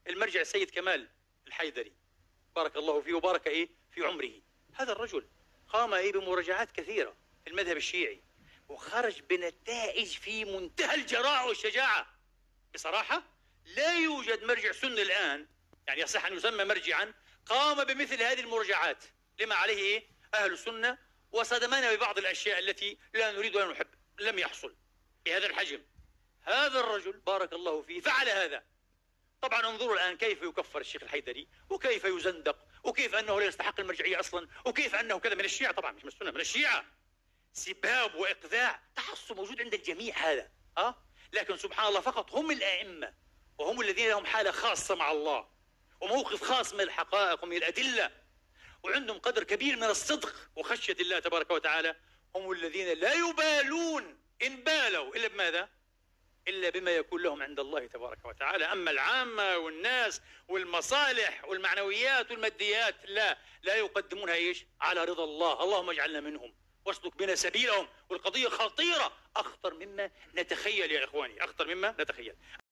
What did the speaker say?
المرجع السيد كمال الحيدري بارك الله فيه وبارك في عمره. هذا الرجل قام بمراجعات كثيرة في المذهب الشيعي وخرج بنتائج في منتهى الجراءة والشجاعة. بصراحة لا يوجد مرجع سني الآن يعني يصح أن يسمى مرجعا قام بمثل هذه المراجعات لما عليه أهل السنة، وصدمنا ببعض الأشياء التي لا نريد ولا نحب. لم يحصل بهذا الحجم. هذا الرجل بارك الله فيه فعل هذا. طبعا انظروا الآن كيف يكفر الشيخ الحيدري وكيف يزندق وكيف أنه لا يستحق المرجعية أصلا وكيف أنه كذا من الشيعة، طبعا مش من السنة، من الشيعة. سباب وإقذاع، تعصب موجود عند الجميع هذا. لكن سبحان الله فقط هم الأئمة وهم الذين لهم حالة خاصة مع الله وموقف خاص من الحقائق ومن الأدلة وعندهم قدر كبير من الصدق وخشية الله تبارك وتعالى. هم الذين لا يبالون إن بالوا إلا بماذا؟ إلا بما يكون لهم عند الله تبارك وتعالى. أما العامة والناس والمصالح والمعنويات والماديات لا يقدمونها على رضا الله. اللهم اجعلنا منهم واسلك بنا سبيلهم. والقضية خطيرة أخطر مما نتخيل يا إخواني، أخطر مما نتخيل.